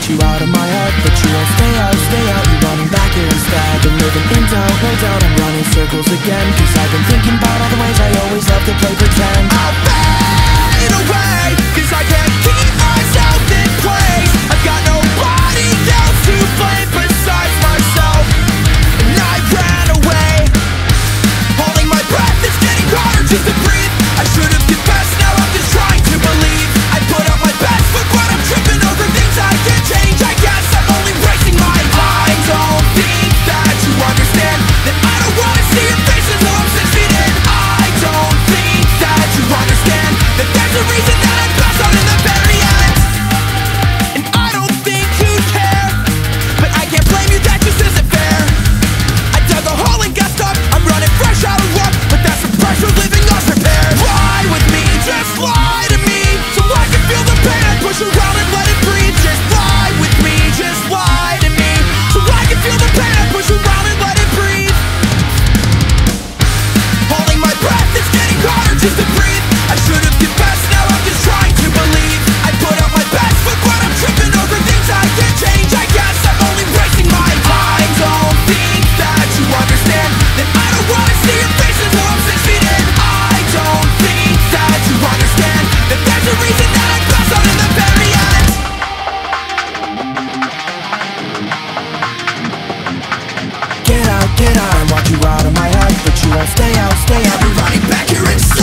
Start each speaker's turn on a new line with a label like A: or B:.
A: you out of my head, but you won't stay out, you're running back here instead. Been living in doubt, no doubt, I'm running circles again, cause I've been thinking about all the ways I always love to play pretend. I'll fade away, cause I can't keep myself in place. I've got nobody else to blame besides myself, and I ran away, holding my breath, it's getting harder just to breathe. I should have confessed, now I'm just trying to believe. I put up my best foot, but I'm tripping over things I can't change. I guess I'm only wasting my time. I don't think that you understand that I don't wanna see your face until I'm 6 feet in. I don't think that you understand that there's a reason that I pass out in the very end. And I don't think you care, but I can't blame you, that just isn't fair. I dug a hole and got stuck, I'm running fresh out of luck, but that's the price of living unprepared. Lie with me, just lie to me, so I can feel the pain. I push around and let it breathe. Just lie with me, just lie to me, so I can feel the pain. I push around and let it breathe. Holding my breath, it's getting harder just to breathe. I should have confessed, now I'm just trying to believe. I put up my best foot, but I'm tripping over things I can't change. I guess I'm only wasting my time. I don't think that you understand that I don't wanna see your face until I'm 6 feet in. I don't think that you understand that there's a reason that I pass out in the very end. Get out, I want you out of my head, but you won't stay out, you're running back here inside.